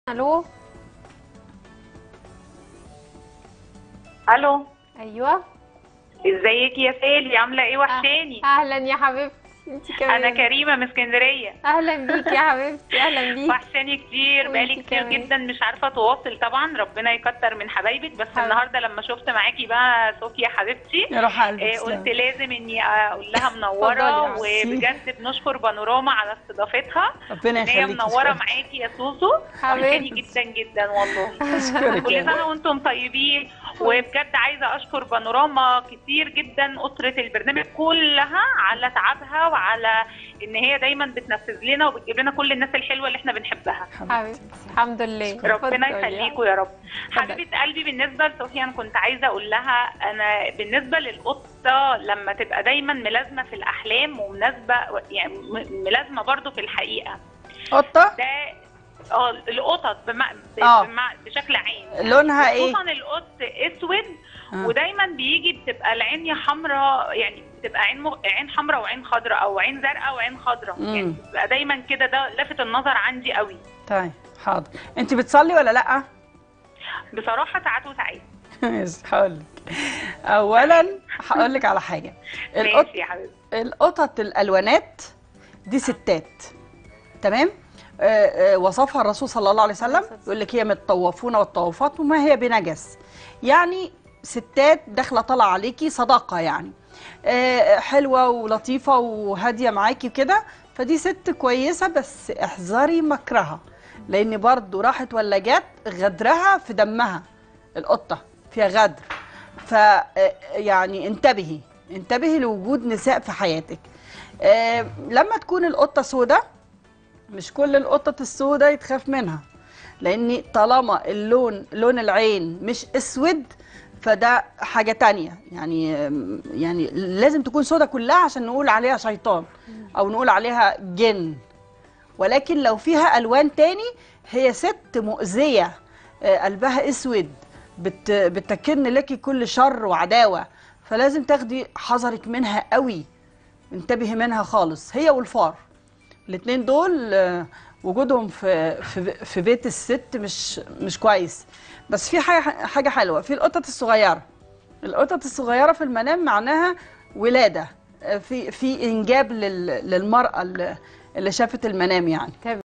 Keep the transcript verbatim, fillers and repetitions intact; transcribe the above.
الو. الو. ايوه. ازيك يا سالي؟ عامله ايه؟ وحشاني. اهلا يا حبيبتي، انت كمان. انا كريمه من اسكندريه. اهلا بيك يا حبيبتي، اهلا بيك. وحشاني كتير، بقالي وانتي كتير كمان. جدا مش عارفه اتواصل. طبعا ربنا يكتر من حبايبك، بس حبيبي. النهارده لما شفت معاكي بقى صوفيا حبيبتي يا روح قلبي آه، قلت لازم اني اقول لها منوره، اتفضلي يا وبجد بنشكر بانوراما على استضافتها. ربنا ان هي يخليكي. منوره معاكي يا سوسو. وحشاني حبيبتي. جدا جدا والله. اشكرك كل يا سنه وانتم طيبين. وبجد عايزه اشكر بانوراما كتير جدا، اسره البرنامج كلها، على تعبها وعلى ان هي دايما بتنفذ لنا وبتجيب لنا كل الناس الحلوه اللي احنا بنحبها. حبيبتي الحمد لله. ربنا اتفضلي. يخليكم يا رب. اتفضلي. حبيبه قلبي، بالنسبه لصوفيا انا كنت عايزه اقول لها، انا بالنسبه للقطه لما تبقى دايما ملازمه في الاحلام ومناسبه يعني م- ملازمه برضو في الحقيقه، قطه ده اه القطط بمع... ب- آه. بمع... بشكل عام لونها ايه؟ خصوصا القط اسود. آه. ودايما بيجي بتبقى العين يا حمراء، يعني بتبقى عين م... عين حمراء وعين خضراء، او عين زرقاء وعين خضراء، مم. يعني بتبقى دايما كده، ده لافت النظر عندي قوي. طيب حاضر. انت بتصلي ولا لا؟ بصراحه ساعات وساعات. ماشي هقول لك. اولا هقول لك على حاجه. القط ماشي يا حبيبتي. القطط الالوانات دي ستات، تمام؟ آه، آه، وصفها الرسول صلى الله عليه وسلم، يقول لك هي من الطوافون والطوافات وما هي بنجس. يعني ستات داخله طالعه عليكي صداقه، يعني آه، حلوه ولطيفه وهاديه معاكي كده، فدي ست كويسه، بس احذري مكرها، لان برضو راحت ولا جت غدرها في دمها. القطه فيها غدر، ف يعني انتبهي انتبهي لوجود نساء في حياتك. آه، لما تكون القطه سودة، مش كل القطط السودة يتخاف منها، لان طالما اللون لون العين مش اسود فده حاجة تانية. يعني يعني لازم تكون سودة كلها عشان نقول عليها شيطان او نقول عليها جن. ولكن لو فيها الوان تاني هي ست مؤذية، آه، قلبها اسود، بت بتكن لك كل شر وعداوة، فلازم تاخدي حذرك منها قوي، انتبهي منها خالص. هي والفار الاثنين دول آه، وجودهم في في في بيت الست مش مش كويس. بس في حاجه حاجه حلوه في القطط الصغيره. القطط الصغيره في المنام معناها ولاده، آه، في في انجاب لل- للمراه اللي اللي شافت المنام يعني.